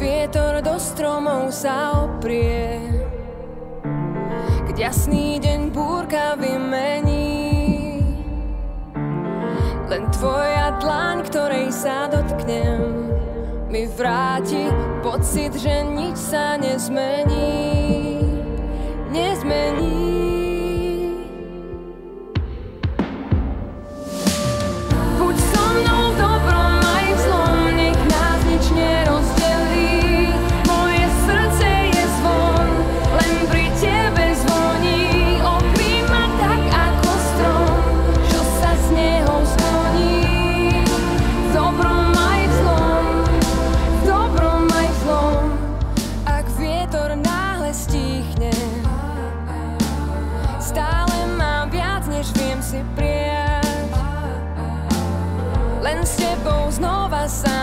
vietor do stromov sa oprie, keď jasný deň búrka vymení. Len tvoja dlaň, ktorej sa dotknem, mi vráti pocit, že nič sa nezmení. Nezmení. Buď so mnou v dobrom aj v zlom, nech nás nič nerozdelí. Moje srdce je zvon, len pri tebe zvoní. Objímaj ma tak ako strom, čo sa z neho skloní. V dobrom aj v zlom, v dobrom aj v zlom. Ak vietor náhle stíchne, stále mám viac, než viem si prijať. Len s tebou znova sa